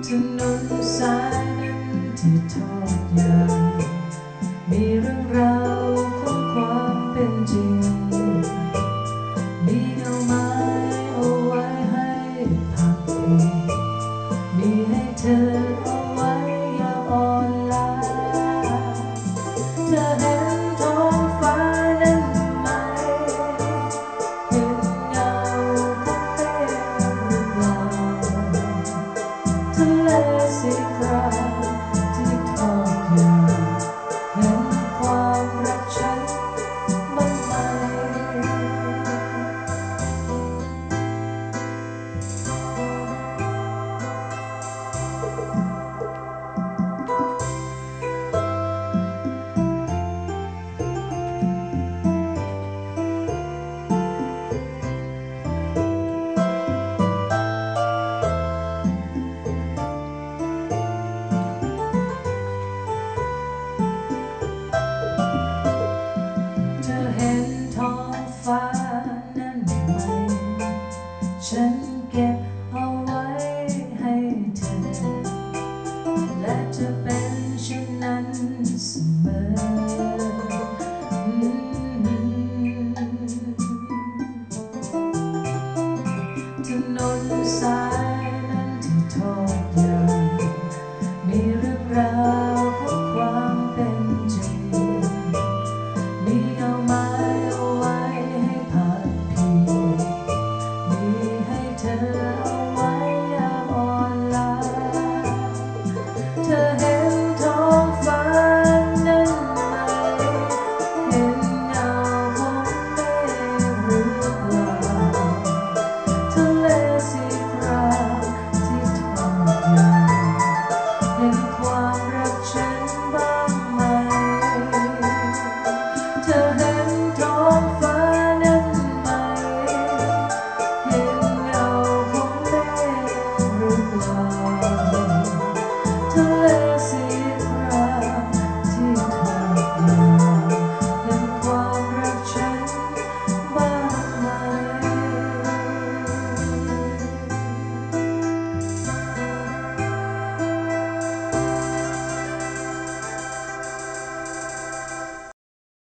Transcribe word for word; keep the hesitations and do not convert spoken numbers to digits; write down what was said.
ถนนสายนั้นที่ทอดยาวมีเรื่องราวของความเป็นจริงมีเงาไม้เอาไว้ให้พักพิงมีให้เธอเอาไว้ยามอ่อนล้าเธอเห็นท้องฟ้านั้นไหมเห็นเงาของเมฆหรือเปล่าทะเลสีครามที่ทอดยาวเห็นความรักฉันบ้างไหมเธอเห็นท้องฟ้านั้นไหมฉันเก็บเอาไว้ให้เธอและจะเป็นเช่นนั้นเสมอถนนสายนั้นที่ทอดยาวมีเรื่องราวของความเป็นจริงมีเงาไม้เอาไว้ให้พักพิงมีให้เธอเอาไว้ยามอ่อนล้าเธอเห็นท้องฟ้านั้นไหมเห็นเงาของเมฆหรือเปล่าทะเลสีครามที่ทอดยาวเห็นความรักฉันบ้างไหมเธอเห็นท้องฟ้านั้นไหมเห็นเงาของเมฆหรือเปล่า